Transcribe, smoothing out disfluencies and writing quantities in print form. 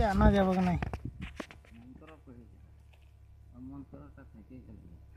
আনা যাবে না। মন্তর পড়ে যায়, মন্তরটা থেকে গেল।